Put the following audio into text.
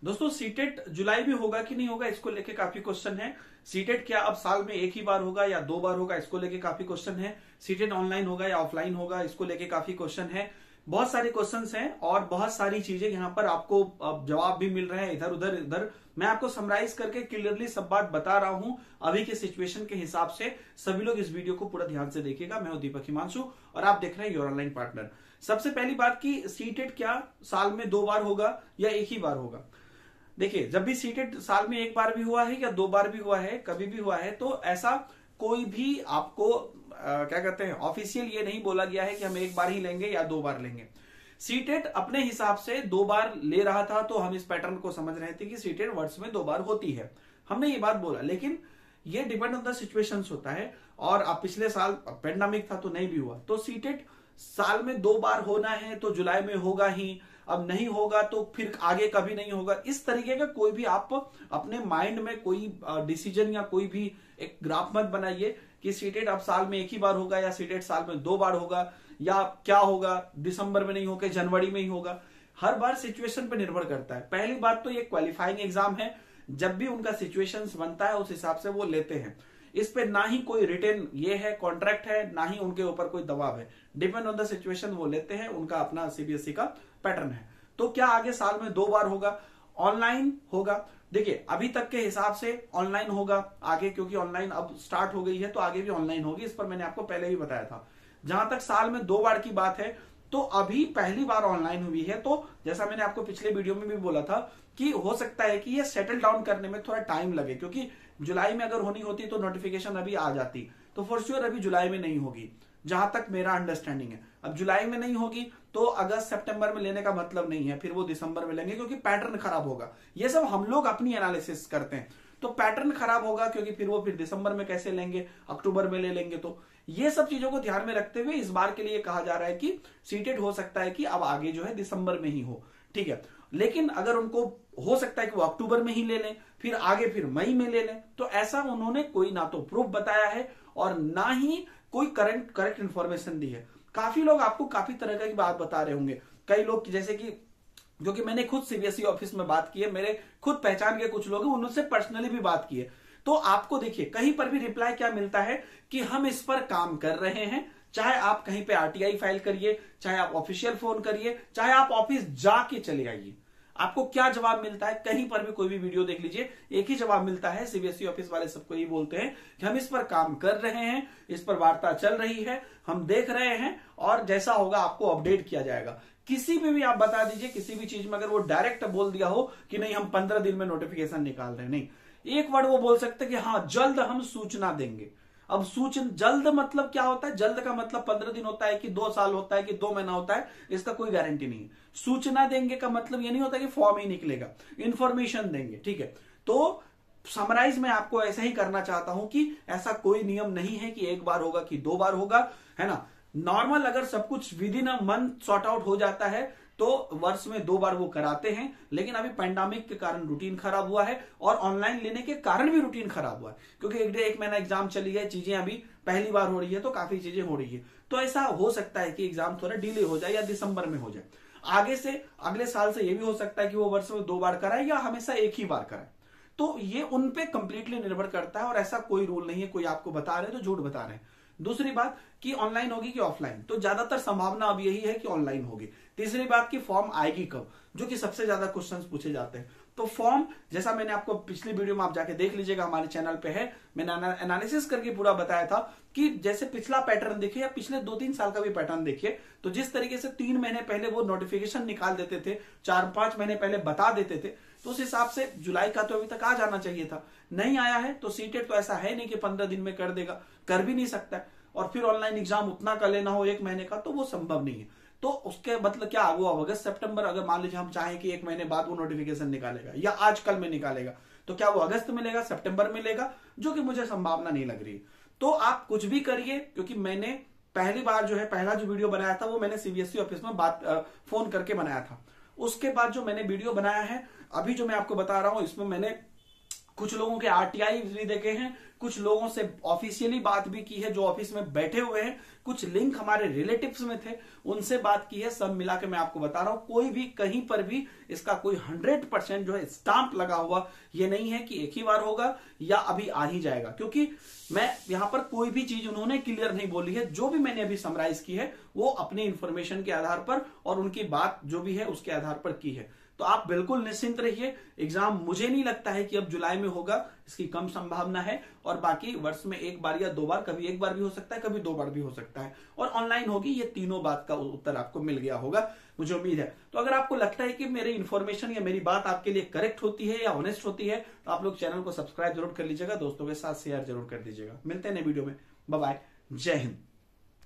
दोस्तों सीटेट जुलाई में होगा कि नहीं होगा इसको लेके काफी क्वेश्चन है। सीटेट क्या अब साल में एक ही बार होगा या 2 बार होगा, इसको लेके काफी क्वेश्चन है। सीटेट ऑनलाइन होगा या ऑफलाइन होगा, इसको लेके काफी क्वेश्चन है। बहुत सारे क्वेश्चंस हैं और बहुत सारी चीजें यहाँ पर आपको जवाब भी मिल रहे हैं इधर उधर इधर। मैं आपको समराइज करके क्लियरली सब बात बता रहा हूं अभी के सिचुएशन के हिसाब से। सभी लोग इस वीडियो को पूरा ध्यान से देखिएगा। मैं हूं दीपक हिमांशु और आप देख रहे हैं योर ऑनलाइन पार्टनर। सबसे पहली बात की सीटेट क्या साल में 2 बार होगा या एक ही बार होगा। देखिए, जब भी सीटेट साल में एक बार भी हुआ है या 2 बार भी हुआ है, कभी भी हुआ है, तो ऐसा कोई भी आपको क्या कहते हैं ऑफिशियल ये नहीं बोला गया है कि हम एक बार ही लेंगे या 2 बार लेंगे। सीटेट अपने हिसाब से 2 बार ले रहा था, तो हम इस पैटर्न को समझ रहे थे कि सीटेट वर्ष में 2 बार होती है, हमने ये बात बोला। लेकिन ये डिपेंड ऑन द सिचुएशंस होता है और अब पिछले साल पेंडेमिक था तो नहीं भी हुआ। तो सीटेट साल में 2 बार होना है तो जुलाई में होगा ही, अब नहीं होगा तो फिर आगे कभी नहीं होगा। इस तरीके का कोई भी आप अपने माइंड में कोई डिसीजन या कोई भी एक ग्राफ मत बनाइए कि सीटेट अब साल में एक ही बार होगा या सीटेट साल में 2 बार होगा या क्या होगा, दिसंबर में नहीं होगा जनवरी में ही होगा। हर बार सिचुएशन पे निर्भर करता है। पहली बात तो ये क्वालिफाइंग एग्जाम है, जब भी उनका सिचुएशन बनता है उस हिसाब से वो लेते हैं। इस पे ना ही कोई रिटर्न ये है कॉन्ट्रैक्ट है, ना ही उनके ऊपर कोई दबाव है। डिपेंड ऑन द सिचुएशन वो लेते हैं, उनका अपना सीबीएसई का पैटर्न है। तो क्या आगे साल में 2 बार होगा, ऑनलाइन होगा। देखिए, अभी तक के हिसाब से ऑनलाइन होगा आगे, क्योंकि ऑनलाइन अब स्टार्ट हो गई है तो आगे भी ऑनलाइन होगी। इस पर मैंने आपको पहले ही बताया था। जहां तक साल में 2 बार की बात है तो अभी पहली बार ऑनलाइन हुई है, तो जैसा मैंने आपको पिछले वीडियो में भी बोला था कि हो सकता है कि ये सेटल डाउन करने में थोड़ा टाइम लगे, क्योंकि जुलाई में अगर होनी होती तो नोटिफिकेशन अभी आ जाती। तो फॉर श्योर अभी जुलाई में नहीं होगी, जहां तक मेरा अंडरस्टैंडिंग है। अब जुलाई में नहीं होगी तो अगस्त सितंबर में लेने का मतलब नहीं है, फिर वो दिसंबर में लेंगे क्योंकि पैटर्न खराब होगा। ये सब हम लोग अपनी एनालिसिस करते हैं, तो पैटर्न खराब होगा क्योंकि फिर दिसंबर में कैसे लेंगे, अक्टूबर में ले लेंगे। तो ये सब चीजों को ध्यान में रखते हुए इस बार के लिए कहा जा रहा है कि सीटेट हो सकता है कि अब आगे जो है दिसंबर में ही हो, ठीक है। लेकिन अगर उनको हो सकता है कि वो अक्टूबर में ही ले लें, फिर आगे फिर मई में ले लें, तो ऐसा उन्होंने कोई ना तो प्रूफ बताया है और ना ही कोई करेक्ट इंफॉर्मेशन दी है। काफी लोग आपको काफी तरह की बात बता रहे होंगे। कई लोग जैसे कि जो कि मैंने खुद सीबीएसई ऑफिस में बात की है, मेरे खुद पहचान के कुछ लोग हैं, उनसे पर्सनली भी बात की है। तो आपको देखिए कहीं पर भी रिप्लाई क्या मिलता है कि हम इस पर काम कर रहे हैं। चाहे आप कहीं पे आरटीआई फाइल करिए, चाहे आप ऑफिशियल फोन करिए, चाहे आप ऑफिस जाके चले आइए, आपको क्या जवाब मिलता है। कहीं पर भी कोई भी वीडियो देख लीजिए, एक ही जवाब मिलता है। सीबीएसई ऑफिस वाले सबको यही बोलते हैं कि हम इस पर काम कर रहे हैं, इस पर वार्ता चल रही है, हम देख रहे हैं और जैसा होगा आपको अपडेट किया जाएगा। किसी में भी आप बता दीजिए, किसी भी चीज में अगर वो डायरेक्ट बोल दिया हो कि नहीं हम 15 दिन में नोटिफिकेशन निकाल रहे हैं, नहीं, एक वर्ड वो बोल सकते कि हाँ जल्द हम सूचना देंगे। अब सूचना जल्द मतलब क्या होता है? जल्द का मतलब 15 दिन होता है कि 2 साल होता है कि 2 महीना होता है, इसका कोई गारंटी नहीं है। सूचना देंगे का मतलब ये नहीं होता कि फॉर्म ही निकलेगा, इंफॉर्मेशन देंगे, ठीक है। तो समराइज मैं आपको ऐसा ही करना चाहता हूं कि ऐसा कोई नियम नहीं है कि 1 बार होगा कि 2 बार होगा, है ना। नॉर्मल अगर सब कुछ within a month sort out हो जाता है तो वर्ष में 2 बार वो कराते हैं। लेकिन अभी पैंडेमिक के कारण रूटीन खराब हुआ है और ऑनलाइन लेने के कारण भी रूटीन खराब हुआ है, क्योंकि 1 महीना एग्जाम चली है, चीजें अभी पहली बार हो रही है तो काफी चीजें हो रही है। तो ऐसा हो सकता है कि एग्जाम थोड़ा डिले हो जाए या दिसंबर में हो जाए। आगे से अगले साल से ये भी हो सकता है कि वो वर्ष में 2 बार कराए या हमेशा एक ही बार कराए। तो ये उन पे कंप्लीटली निर्भर करता है और ऐसा कोई रूल नहीं है। कोई आपको बता रहे तो झूठ बता रहे हैं। दूसरी बात कि ऑनलाइन होगी कि ऑफलाइन, तो ज्यादातर संभावना अब यही है कि ऑनलाइन होगी। तीसरी बात कि फॉर्म आएगी कब, जो कि सबसे ज्यादा क्वेश्चंस पूछे जाते हैं। तो फॉर्म जैसा मैंने आपको पिछली वीडियो में आप जाके देख लीजिएगा, हमारे चैनल पे है, मैंने एनालिसिस करके पूरा बताया था कि जैसे पिछला पैटर्न देखिए या पिछले 2-3 साल का भी पैटर्न देखिए, तो जिस तरीके से 3 महीने पहले वो नोटिफिकेशन निकाल देते थे, 4-5 महीने पहले बता देते थे, तो उस हिसाब से जुलाई का तो अभी तक आ जाना चाहिए था, नहीं आया है। तो सीटेट तो ऐसा है नहीं कि 15 दिन में कर देगा, कर भी नहीं सकता है। और फिर ऑनलाइन एग्जाम उतना कर लेना हो 1 महीने का, तो वो संभव नहीं है। तो उसके मतलब क्या वो अगस्त सितंबर, अगर मान लीजिए हम चाहें कि 1 महीने बाद वो नोटिफिकेशन निकालेगा या आज कल में निकालेगा, तो क्या वो अगस्त में लेगा, सितंबर में लेगा, जो कि मुझे संभावना नहीं लग रही। तो आप कुछ भी करिए, क्योंकि मैंने पहली बार जो है पहला जो वीडियो बनाया था वो मैंने सीबीएसई ऑफिस में फोन करके बनाया था। उसके बाद जो मैंने वीडियो बनाया है अभी जो मैं आपको बता रहा हूं, इसमें मैंने कुछ लोगों के आरटीआई भी देखे हैं, कुछ लोगों से ऑफिशियली बात भी की है जो ऑफिस में बैठे हुए हैं, कुछ लिंक हमारे रिलेटिव्स में थे उनसे बात की है। सब मिला के मैं आपको बता रहा हूं, कोई भी कहीं पर भी इसका कोई 100% जो है स्टाम्प लगा हुआ ये नहीं है कि एक ही बार होगा या अभी आ ही जाएगा, क्योंकि मैं यहां पर कोई भी चीज उन्होंने क्लियर नहीं बोली है। जो भी मैंने अभी समराइज की है वो अपनी इंफॉर्मेशन के आधार पर और उनकी बात जो भी है उसके आधार पर की है। तो आप बिल्कुल निश्चिंत रहिए, एग्जाम मुझे नहीं लगता है कि अब जुलाई में होगा, इसकी कम संभावना है। और बाकी वर्ष में एक बार या दो बार, कभी एक बार भी हो सकता है, कभी दो बार भी हो सकता है, और ऑनलाइन होगी। ये तीनों बात का उत्तर आपको मिल गया होगा, मुझे उम्मीद है। तो अगर आपको लगता है कि मेरी इन्फॉर्मेशन या मेरी बात आपके लिए करेक्ट होती है या ऑनेस्ट होती है तो आप लोग चैनल को सब्सक्राइब जरूर कर लीजिएगा, दोस्तों के साथ शेयर जरूर कर दीजिएगा। मिलते हैं नए वीडियो में, बाय बाय, जय हिंद।